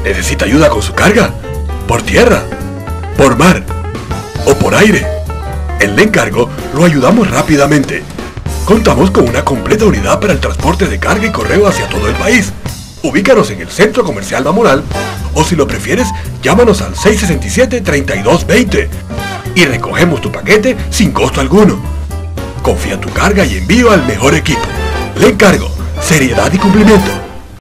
¿Necesita ayuda con su carga? ¿Por tierra? ¿Por mar? ¿O por aire? En Lencargo lo ayudamos rápidamente. Contamos con una completa unidad para el transporte de carga y correo hacia todo el país. Ubícanos en el Centro Comercial La Moral, o si lo prefieres, llámanos al 667-3220 y recogemos tu paquete sin costo alguno. Confía tu carga y envío al mejor equipo. Lencargo, seriedad y cumplimiento.